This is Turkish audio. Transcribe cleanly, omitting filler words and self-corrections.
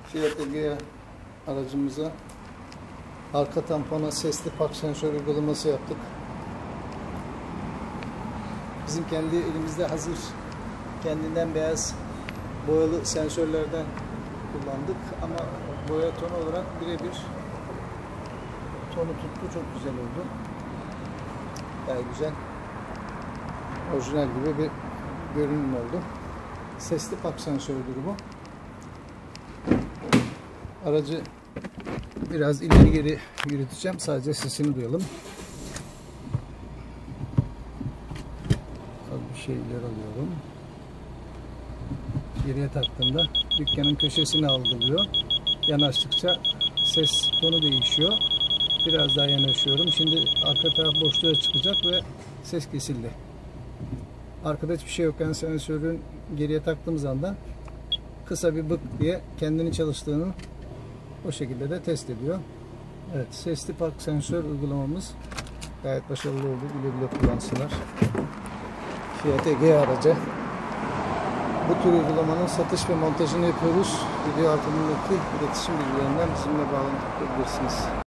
Fiat Egea aracımıza arka tampona sesli park sensör uygulaması yaptık. Bizim kendi elimizde hazır kendinden beyaz boyalı sensörlerden kullandık ama boya tonu olarak birebir tonu tuttu, çok güzel oldu. Gayet güzel, orijinal gibi bir görünüm oldu. Sesli park sensörüdür bu. Aracı biraz ileri geri yürüteceğim, sadece sesini duyalım. Bir şeyler alıyorum. Geriye taktığımda dükkanın köşesini algılıyor. Yanaştıkça ses tonu değişiyor. Biraz daha yanaşıyorum. Şimdi arka taraf boşluğa çıkacak ve ses kesildi. Arkada hiçbir şey yokken sensörün geriye taktığımız anda kısa bir bık diye kendini çalıştığını o şekilde de test ediyor. Evet, sesli park sensör uygulamamız gayet başarılı oldu. Güle güle kullansınlar. Fiat Egea aracı. Bu tür uygulamanın satış ve montajını yapıyoruz. Video altındaki iletişim bilgilerinden bizimle bağlantı kurabilirsiniz.